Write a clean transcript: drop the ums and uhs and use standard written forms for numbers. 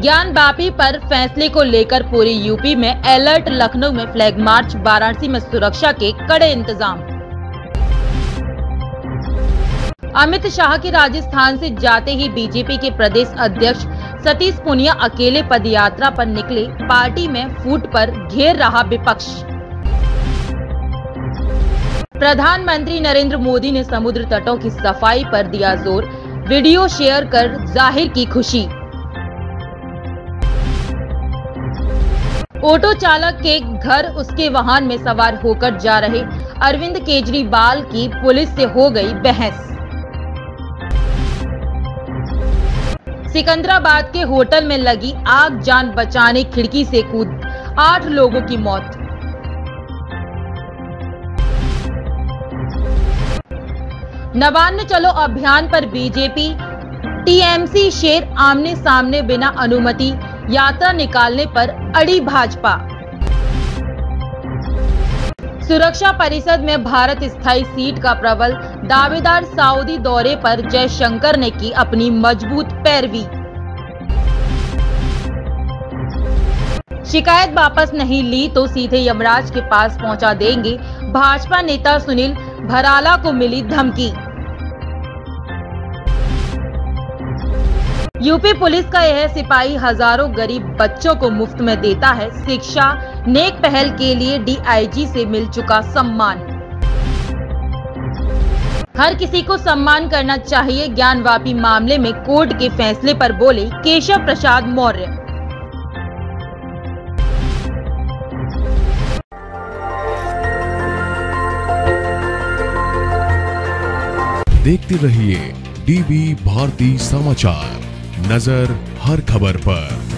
ज्ञानवापी पर फैसले को लेकर पूरी यूपी में अलर्ट। लखनऊ में फ्लैग मार्च, वाराणसी में सुरक्षा के कड़े इंतजाम। अमित शाह के राजस्थान से जाते ही बीजेपी के प्रदेश अध्यक्ष सतीश पूनिया अकेले पदयात्रा पर निकले। पार्टी में फूट पर घेर रहा विपक्ष। प्रधानमंत्री नरेंद्र मोदी ने समुद्र तटों की सफाई पर दिया जोर। वीडियो शेयर कर जाहिर की खुशी। ऑटो चालक के घर उसके वाहन में सवार होकर जा रहे अरविंद केजरीवाल की पुलिस से हो गई बहस। सिकंदराबाद के होटल में लगी आग, जान बचाने खिड़की से कूद 8 लोगों की मौत। नवान्न चलो अभियान पर बीजेपी टीएमसी शेर आमने सामने। बिना अनुमति यात्रा निकालने पर अड़ी भाजपा। सुरक्षा परिषद में भारत स्थायी सीट का प्रबल दावेदार। सऊदी दौरे पर जयशंकर ने की अपनी मजबूत पैरवी। शिकायत वापस नहीं ली तो सीधे यमराज के पास पहुंचा देंगे। भाजपा नेता सुनील भराला को मिली धमकी। यूपी पुलिस का यह सिपाही हजारों गरीब बच्चों को मुफ्त में देता है शिक्षा। नेक पहल के लिए डीआईजी से मिल चुका सम्मान। हर किसी को सम्मान करना चाहिए। ज्ञानवापी मामले में कोर्ट के फैसले पर बोले केशव प्रसाद मौर्य। देखते रहिए डीवी भारती समाचार, नजर हर खबर पर।